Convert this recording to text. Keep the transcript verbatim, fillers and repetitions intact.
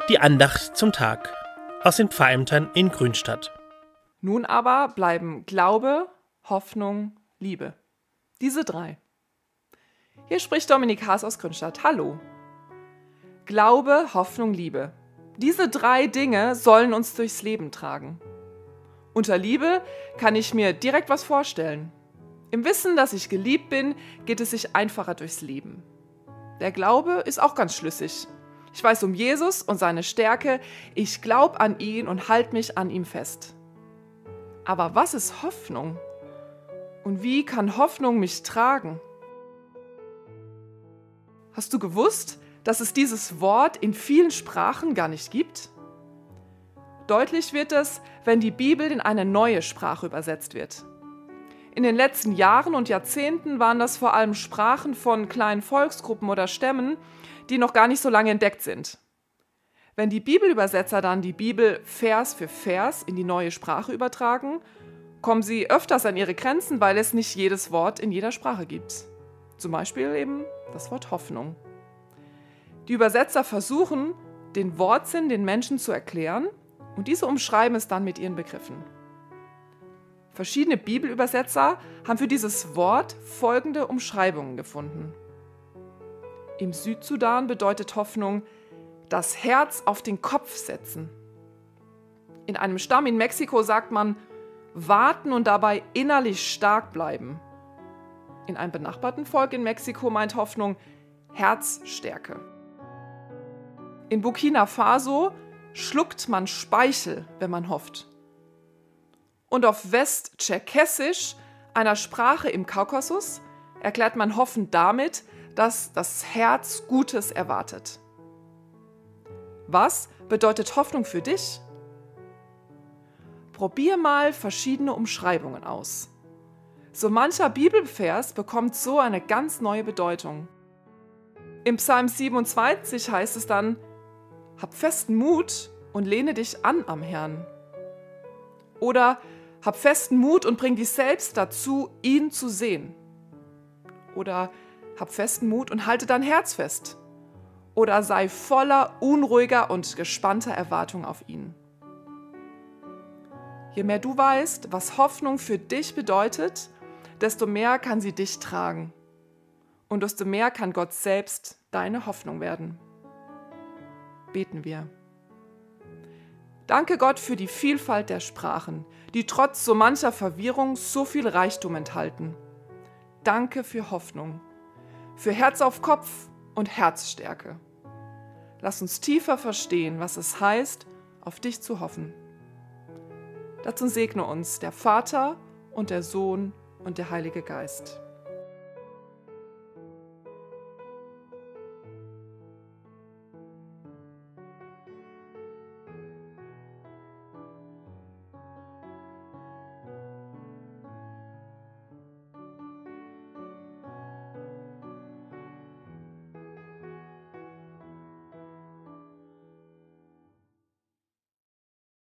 Die Andacht zum Tag aus den Pfarrämtern in Grünstadt. Nun aber bleiben Glaube, Hoffnung, Liebe. Diese drei. Hier spricht Dominik Haas aus Grünstadt. Hallo. Glaube, Hoffnung, Liebe. Diese drei Dinge sollen uns durchs Leben tragen. Unter Liebe kann ich mir direkt was vorstellen. Im Wissen, dass ich geliebt bin, geht es sich einfacher durchs Leben. Der Glaube ist auch ganz schlüssig. Ich weiß um Jesus und seine Stärke, ich glaube an ihn und halte mich an ihm fest. Aber was ist Hoffnung? Und wie kann Hoffnung mich tragen? Hast du gewusst, dass es dieses Wort in vielen Sprachen gar nicht gibt? Deutlich wird es, wenn die Bibel in eine neue Sprache übersetzt wird. In den letzten Jahren und Jahrzehnten waren das vor allem Sprachen von kleinen Volksgruppen oder Stämmen, die noch gar nicht so lange entdeckt sind. Wenn die Bibelübersetzer dann die Bibel Vers für Vers in die neue Sprache übertragen, kommen sie öfters an ihre Grenzen, weil es nicht jedes Wort in jeder Sprache gibt. Zum Beispiel eben das Wort Hoffnung. Die Übersetzer versuchen, den Wortsinn den Menschen zu erklären und diese umschreiben es dann mit ihren Begriffen. Verschiedene Bibelübersetzer haben für dieses Wort folgende Umschreibungen gefunden. Im Südsudan bedeutet Hoffnung, das Herz auf den Kopf setzen. In einem Stamm in Mexiko sagt man, warten und dabei innerlich stark bleiben. In einem benachbarten Volk in Mexiko meint Hoffnung Herzstärke. In Burkina Faso schluckt man Speichel, wenn man hofft. Und auf Westtscherkessisch, einer Sprache im Kaukasus, erklärt man Hoffen damit, dass das Herz Gutes erwartet. Was bedeutet Hoffnung für dich? Probier mal verschiedene Umschreibungen aus. So mancher Bibelvers bekommt so eine ganz neue Bedeutung. Im Psalm siebenundzwanzig heißt es dann, hab festen Mut und lehne dich an am Herrn. Oder hab festen Mut und bring dich selbst dazu, ihn zu sehen. Oder hab festen Mut und halte dein Herz fest. Oder sei voller unruhiger und gespannter Erwartung auf ihn. Je mehr du weißt, was Hoffnung für dich bedeutet, desto mehr kann sie dich tragen. Und desto mehr kann Gott selbst deine Hoffnung werden. Beten wir. Danke Gott für die Vielfalt der Sprachen, die trotz so mancher Verwirrung so viel Reichtum enthalten. Danke für Hoffnung, für Herz auf Kopf und Herzstärke. Lass uns tiefer verstehen, was es heißt, auf dich zu hoffen. Dazu segne uns der Vater und der Sohn und der Heilige Geist.